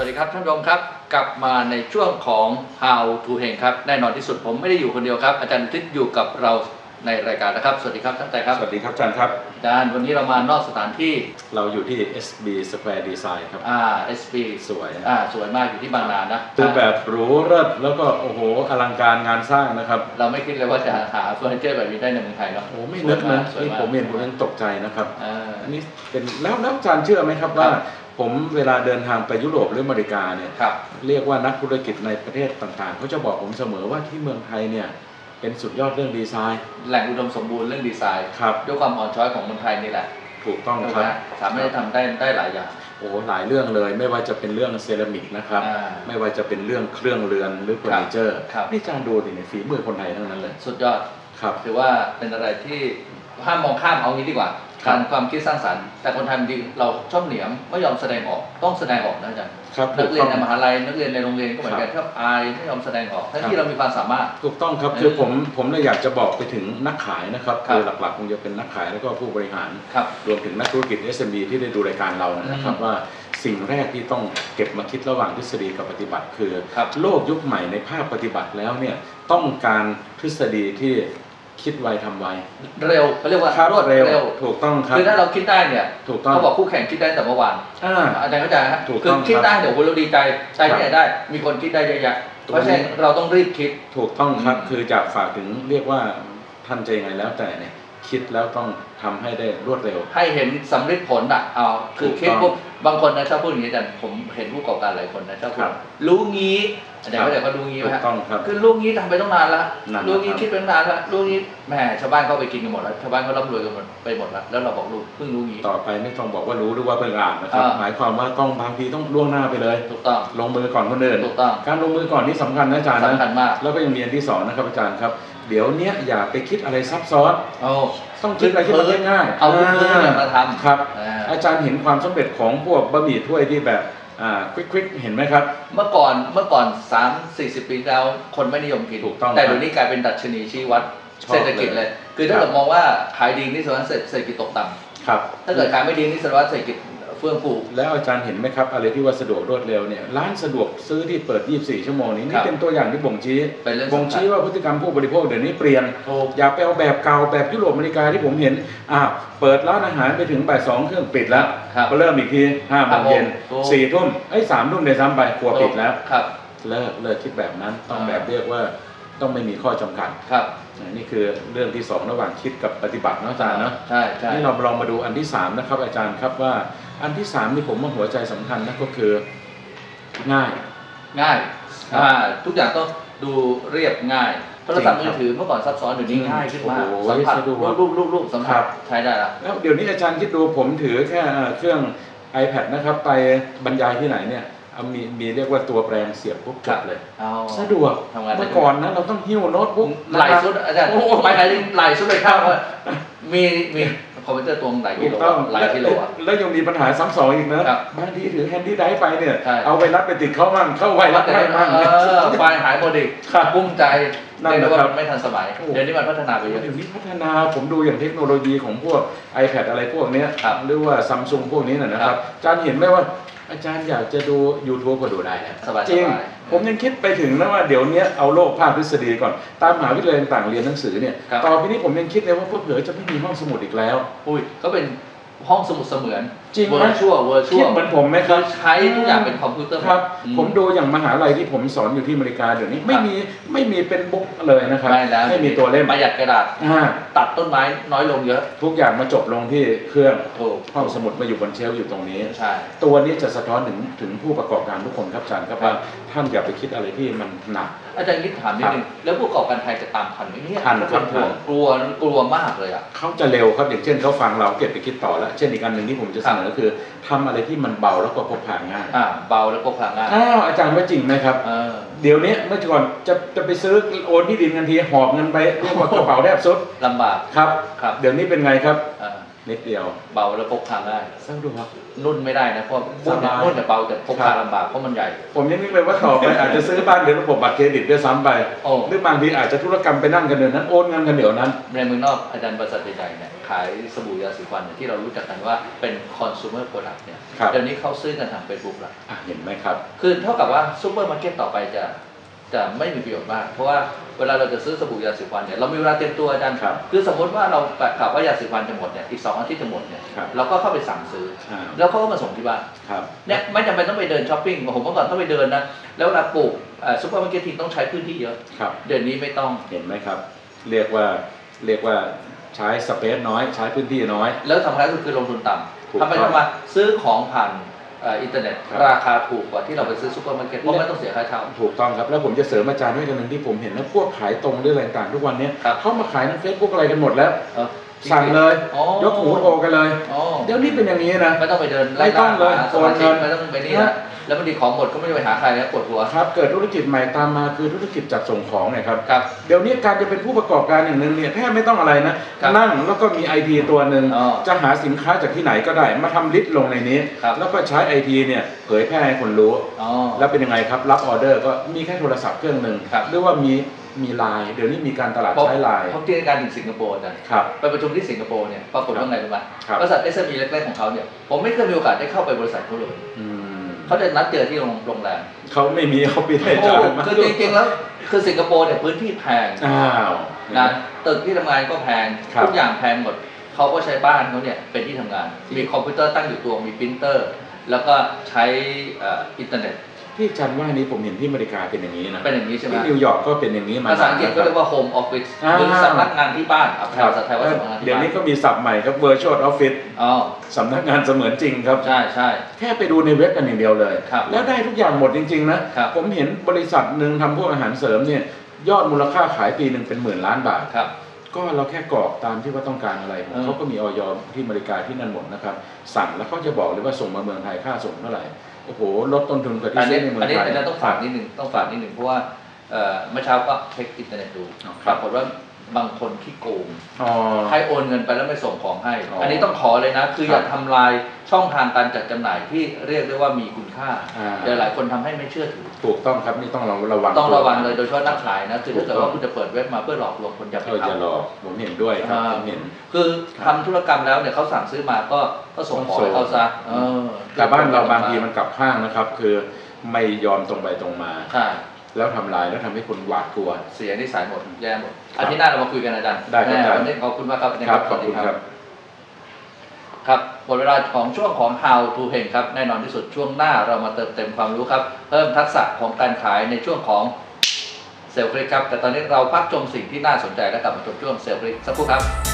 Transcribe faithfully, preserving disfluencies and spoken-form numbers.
วัสดีครับท่านผู้ชมครับกลับมาในช่วงของ How to เฮงครับแน่นอนที่สุดผมไม่ได้อยู่คนเดียวครับอาจารย์ทิศอยู่กับเราในรายการนะครับสวัสดีครับท่านอาจารย์ครับสวัสดีครับอาจารย์ครับอาจารย์วันนี้เรามานอกสถานที่เราอยู่ที่ เอส บี Square Design ครับอ่า เอส บีสวยอ่าสวยมากอยู่ที่บางนานะคือแบบหรูเลิศแล้วก็โอ้โหอลังการงานสร้างนะครับเราไม่คิดเลยว่าจะหาเฟอร์นิเจอร์แบบนี้ได้ในเมืองไทยเนาะโอ้ไม่นึกนะที่ผมเห็นผมยังตกใจนะครับอันนี้เป็นแล้วแล้วอาจารย์เชื่อไหมครับว่าผมเวลาเดินทางไปยุโรปหรืออเมริกาเนี่ยเรียกว่านักธุรกิจในประเทศต่างๆเขาจะบอกผมเสมอว่าที่เมืองไทยเนี่ยเป็นสุดยอดเรื่องดีไซน์แหล่งอุดมสมบูรณ์เรื่องดีไซน์ครับด้วยความอ่อนช้อยของเมืองไทยนี่แหละถูกต้องครับสามารถทำได้ได้หลายอย่างโอ้หลายเรื่องเลยไม่ว่าจะเป็นเรื่องเซรามิกนะครับไม่ว่าจะเป็นเรื่องเครื่องเรือนหรือเฟอร์นิเจอร์นี่อาจารย์ดูดิเนี่ยฝีมือคนไทยทั้งนั้นเลยสุดยอดครับถือว่าเป็นอะไรที่ห้ามมองข้ามเอางี้ดีกว่าการความคิดสร้างสรรค์แต่คนไทยจริงเราชอบเหนียมไม่ยอมแสดงออกต้องแสดงออกนะอาจารย์นักเรียนในมหาลัยนักเรียนในโรงเรียนก็เหมือนกันชอบอายไม่ยอมแสดงออกทั้งที่เรามีความสามารถถูกต้องครับคือผมผมเลยอยากจะบอกไปถึงนักขายนะครับคือหลักๆคงจะเป็นนักขายแล้วก็ผู้บริหารรวมถึงนักธุรกิจ เอส เอ็ม อี ที่ได้ดูรายการเรานะครับว่าสิ่งแรกที่ต้องเก็บมาคิดระหว่างทฤษฎีกับปฏิบัติคือโลกยุคใหม่ในภาคปฏิบัติแล้วเนี่ยต้องการทฤษฎีที่คิดไวทำไวเร็วเขาเรียกว่ารวดเร็วถูกต้องครับคือถ้าเราคิดได้เนี่ยถูกต้องเขาบอกคู่แข่งคิดได้แต่เมื่อวานอาจารย์เข้าใจฮะคือคิดได้เดี๋ยวเราดีใจใจที่ไหนได้มีคนคิดได้เยอะแยะเพราะฉะนั้นเราต้องรีบคิดถูกต้องครับคือจากฝากถึงเรียกว่าท่านจะยังไงแล้วแต่เนี่ยคิดแล้วต้องทำให้ได้รวดเร็วให้เห็นสำเร็จผลอ่ะเอาคือคิดปุ๊บบางคนนะชอบพูดอย่างนี้แต่ผมเห็นผู้ประกอบการหลายคนนะชอบพูดรู้งี้อาจารย์เข้าใจว่ารู้งี้ไหมฮะคือรู้งี้ทำไปต้องนานแล้วรู้งี้คิดไปตั้งนานแล้วรู้งี้แหมชาวบ้านเขาไปกินกันหมดแล้วชาวบ้านเขาร่ำรวยกันหมดไปหมดแล้วแล้วเราบอกรู้เพิ่งรู้งี้ต่อไปไม่ต้องบอกว่ารู้หรือว่าเพิ่งอ่านนะครับหมายความว่าต้องบางทีต้องล่วงหน้าไปเลยถูกต้องลงมือก่อนคนอื่นถูกต้องการลงมือก่อนนี่สำคัญนะอาจารย์สำคัญมากแล้วก็ยังมีอันที่สองนะครับอาจารย์ครับเดี๋ยวเนี้ยอย่าไปคิดอะไรซับซ้อนต้องคิดอะไรที่มันง่ายๆเอาพื้นๆมาทำครับอาจารย์เห็นความสำเร็จของพวกบะหมี่ถ้วยที่แบบอ่าควิกๆเห็นไหมครับเมื่อก่อนเมื่อก่อนสามสี่สิบปีแล้วคนไม่นิยมกินถูกต้องแต่เดี๋ยวนี้กลายเป็นดัชนีชี้วัดเศรษฐกิจเลยคือถ้าเรามองว่าขายดีนี่แสดงว่าเศรษฐกิจตกต่ำครับถ้าเกิดขายไม่ดีนี่แสดงว่าเศรษฐกิจเฟื่องฟูแล้วอาจารย์เห็นไหมครับอะไรที่ว่าสะดวกรวดเร็วเนี่ยร้านสะดวกซื้อที่เปิดยี่สิบสี่ชั่วโมงนี้นี่เป็นตัวอย่างที่บ่งชี้บ่งชี้ว่าพฤติกรรมผู้บริโภคเดี๋ยวนี้เปลี่ยนอย่าไปเอาแบบเก่าแบบยุโรปอเมริกาที่ผมเห็นอ่าเปิดร้านอาหารไปถึงบ่ายสองเครื่องปิดแล้วก็เริ่มอีกทีห้าโมงเย็นสี่ทุ่มไอ้สามทุ่มในซ้ำไปครัวปิดแล้วเลิกเลิกคิดแบบนั้นต้องแบบเรียกว่าต้องไม่มีข้อจำกัดครับนี่คือเรื่องที่สองระหว่างคิดกับปฏิบัตินะอาจารย์เนาะใช่ใช่นี่เราลองมาดูอันที่สามนะครับอาจารย์ครับว่าอันที่สามนี่ผมว่าหัวใจสำคัญนะก็คือง่ายง่ายอ่าทุกอย่างต้องดูเรียบง่ายโทรศัพท์มือถือเมื่อก่อนซับซ้อนเดี๋ยวนี้ง่ายขึ้นมากสัมผัสรูปรูปรูปรูปสัมผัสใช้ได้แล้วแล้วเดี๋ยวนี้อาจารย์คิดดูผมถือแค่เครื่อง iPad นะครับไปบรรยายที่ไหนเนี่ยมีมีเรียกว่าตัวแปลงเสียบปุ๊บจบเลยสะดวกเมื่อก่อนนะเราต้องหิ้วโน้ตบุ๊กหลายชุดอาจารย์ไปไหนหลายชุดเลยครับมีมีคอมพิวเตอร์ตัวหลายกิโลหลายกิโลแล้วยังมีปัญหาซ้ำสองอีกนะบางทีถือแฮนดี้ไดร์ไปเนี่ยเอาไวรัสไปติดเข้ามั่งเข้าไวรัสได้มั่งไฟหายหมดอีกกุ้มใจนั่นแหละครับไม่ทันสมัยเดี๋ยวนี้มันพัฒนาไปเยอะเดี๋ยวนี้พัฒนาผมดูอย่างเทคโนโลยีของพวก iPad อะไรพวกนี้หรือว่า Samsung พวกนี้นะครับอาจารย์เห็นไหมว่าอาจารย์อยากจะดู YouTube ก็ดูได้นะจริงผมยังคิดไปถึงนะว่าเดี๋ยวนี้เอาโลกภาคทฤษฎีก่อนตามมหาวิทยาลัยต่างๆเรียนหนังสือเนี่ยต่อไปนี้ผมยังคิดเลยว่าเผื่อจะไม่มีห้องสมุดอีกแล้วอุ้ยก็เป็นห้องสมุดเสมือนจริงเวอร์ชวลเวอร์ชวลคิดเหมือนผมไหมครับใช้ทุกอย่างเป็นคอมพิวเตอร์ครับผมดูอย่างมหาลัยที่ผมสอนอยู่ที่อเมริกาเดี๋ยวนี้ไม่มีไม่มีเป็นบุ๊กเลยนะครับไม่มีตัวเล่มประหยัดกระดาษตัดต้นไม้น้อยลงเยอะทุกอย่างมาจบลงที่เครื่องห้องสมุดมาอยู่บนเชลฟ์อยู่ตรงนี้ตัวนี้จะสะท้อนถึงถึงผู้ประกอบการทุกคนครับอาจารย์ครับว่าท่านอย่าไปคิดอะไรที่มันหนักอาจารย์คิดถามนิดนึงแล้วผู้ประกอบการไทยจะตามทันไหมเนี่ยทันครับกลัวกลัวมากเลยอ่ะเขาจะเร็วครับอย่างเช่นเขาฟังเราเก็บไปคิดต่อแล้วเช่นอีกอันหนึ่งที่ผมจะเสนอคือทำอะไรที่มันเบาแล้วก็พกพาง่ายอ่าเบาแล้วพกพาง่ายอ้าวอาจารย์ว่าจริงไหมครับเดี๋ยวนี้เมื่อก่อนจะจะไปซื้อโอนที่ดินกันทีหอบเงินไปเรียกว่ากระเป๋าแทบสุดลำบากครับครับเดี๋ยวนี้เป็นไงครับนิดเดียวเบาแล้วพกพาง่ายสะดวกนุ่นไม่ได้นะเพราะนุ่นเนี่ยนุ่นแต่เบาแต่พกพาลำบากเพราะมันใหญ่ผมยังนึกเลยว่าต่อไปอาจจะซื้อบ้านเดี๋ยวระบบบัตรเครดิตด้วยซ้ำไปหรือบางทีอาจจะธุรกรรมไปนั่งกันเดี๋ยวนั้นโอนเงินกันเดี๋ยวนั้นในเมืองนอกอาจารย์บริษัทใหญ่ๆเนี่ยขายสบู่ยาสีฟันที่เรารู้จักกันว่าเป็น consumer product เนี่ยเดี๋ยวนี้เขาซื้อกันทางเฟซบุ๊กแล้วเห็นไหมครับคือเท่ากับว่าซูเปอร์มาร์เก็ตต่อไปจะจะไม่มีประโยชน์มากเพราะว่าเวลาเราจะซื้อสบู่ยาสีฟันเนี่ยเรามีเวลาเตรียมตัวอาจารย์คือสมมติว่าเราประกาศว่ายาสีฟันจะหมดเนี่ยอีกสองอาทิตย์จะหมดเนี่ยเราก็เข้าไปสั่งซื้อแล้วเขาก็มาส่งที่บ้านเนี่ยไม่จำเป็นต้องไปเดินช้อปปิ้งผมเมื่อก่อนต้องไปเดินนะแล้วเวลาปลูกซูเปอร์มาร์เก็ตทีต้องใช้พื้นที่เยอะเดือนนี้ไม่ต้องเห็นไหมครับเรียกว่าเรียกว่าใช้สเปซน้อยใช้พื้นที่น้อยแล้วสำคัญคือลงทุนต่ำทำไปทำมาซื้อของผ่านอินเทอร์เน็ตราคาถูกกว่าที่เราไปซื้อซูเปอร์มาร์เก็ตเพราะไม่ต้องเสียค่าเช่าถูกต้องครับแล้วผมจะเสริมอาจารย์ด้วยกันหนึ่งที่ผมเห็นนะพวกขายตรงหรืออะไรต่างทุกวันนี้เขามาขายในเฟซบุ๊กอะไรกันหมดแล้วสั่งเลยยกหูโทรกันเลยเดี๋ยวนี้เป็นอย่างนี้นะไม่ต้องไปเดินไม่ต้องเลยโอนเงินไม่ต้องไปนี่นะแล้วบางทีของหมดก็ไม่ได้ไปหาใครแล้วปวดหัวครับเกิดธุรกิจใหม่ตามมาคือธุรกิจจัดส่งของเนี่ยครับเดี๋ยวนี้การจะเป็นผู้ประกอบการอย่างหนึ่งเนี่ยแทบไม่ต้องอะไรนะนั่งแล้วก็มี ไอ ที ตัวหนึ่งจะหาสินค้าจากที่ไหนก็ได้มาทำลิสต์ลงในนี้แล้วก็ใช้ ไอ ที เนี่ยเผยแพร่ให้คนรู้แล้วเป็นยังไงครับรับออเดอร์ก็มีแค่โทรศัพท์เครื่องหนึ่งหรือว่ามีมีไลน์เดี๋ยวนี้มีการตลาดใช้ไลน์เพราะที่การถึงสิงคโปร์นะไปประชุมที่สิงคโปร์เนี่ยปรากฏว่าไงรู้ไหมบริษัท เอส เอ็ม อี เล็กๆของเขาเนี่ยผมไม่เคยมีโอกาสได้เข้าไปบริษัทเขาเลยเขาจะนัดเจอที่โรงแรมเขาไม่มีเขาปิดให้จ่ายคือจริงๆแล้วคือสิงคโปร์เนี่ยพื้นที่แพงนะตึกที่ทำงานก็แพงทุกอย่างแพงหมดเขาก็ใช้บ้านเขาเนี่ยเป็นที่ทำงานมีคอมพิวเตอร์ตั้งอยู่ตัวมีปรินเตอร์แล้วก็ใช้อินเทอร์เน็ตที่จันว่านี้ผมเห็นที่อเมริกาเป็นอย่างนี้นะเป็นอย่างนี้ใช่ไหมที่นิวยอร์กก็เป็นอย่างนี้มาภาษาอังกฤษก็เรียกว่า home office หรือสำนักงานที่บ้านภาษาไทยว่าสำนักงานที่บ้านเดี๋ยวนี้ก็มีศัพท์ใหม่ครับ virtual office สำนักงานเสมือนจริงครับใช่ใช่แค่ไปดูในเว็บกันอย่างเดียวเลยแล้วได้ทุกอย่างหมดจริงๆนะผมเห็นบริษัทหนึ่งทำพวกอาหารเสริมเนี่ยยอดมูลค่าขายปีหนึ่งเป็นหมื่นล้านบาทก็เราแค่กรอกตามที่ว่าต้องการอะไรเขาก็มีออยที่อเมริกาที่นั่นหมดนะครับสั่งแล้วเขาจะบอกเลยว่าส่งมาเมืองไทยค่าส่งเท่าไหร่โอ้โหลดต้นทุนกว่าที่ซื้อในเมืองไทยอันนี้ต้องฝากนิดหนึ่งต้องฝากนิดหนึ่งเพราะว่าเมื่อเช้าก็เช็คอินเทอร์เน็ตดูปรากฏว่าบางคนขี้โกงให้โอนเงินไปแล้วไม่ส่งของให้อันนี้ต้องขอเลยนะคืออย่าทำลายช่องทางการจัดจำหน่ายที่เรียกได้ว่ามีคุณค่าเดี๋ยวหลายคนทำให้ไม่เชื่อถือถูกต้องครับนี่ต้องระวังต้องระวังเลยโดยเฉพาะนักขายนะคือถ้าเกิดว่าคุณจะเปิดเว็บมาเพื่อหลอกลวงคนอย่าไปทำอย่าหลอกผมเห็นด้วยครับผมเห็นคือทำธุรกรรมแล้วเนี่ยเขาสั่งซื้อมาก็ก็ส่งของให้เขาซะแต่บ้านเราบางทีมันกลับข้างนะครับคือไม่ยอมตรงไปตรงมาแล้วทำลายแล้วทำให้คนหวาดกลัวเสียนิสัยหมดแย่หมดอาทิตย์หน้าเรามาคุยกันอาจารย์ได้ครับวันนี้ขอบคุณมากครับครับขอบคุณครับครับหมดเวลาของช่วงของ How to เฮงครับแน่นอนที่สุดช่วงหน้าเรามาเติมเต็มความรู้ครับเพิ่มทักษะของการขายในช่วงของเซลล์คลิกครับแต่ตอนนี้เราพักชมสิ่งที่น่าสนใจและกลับมาชมช่วงเซลล์คลิกสักครู่ครับ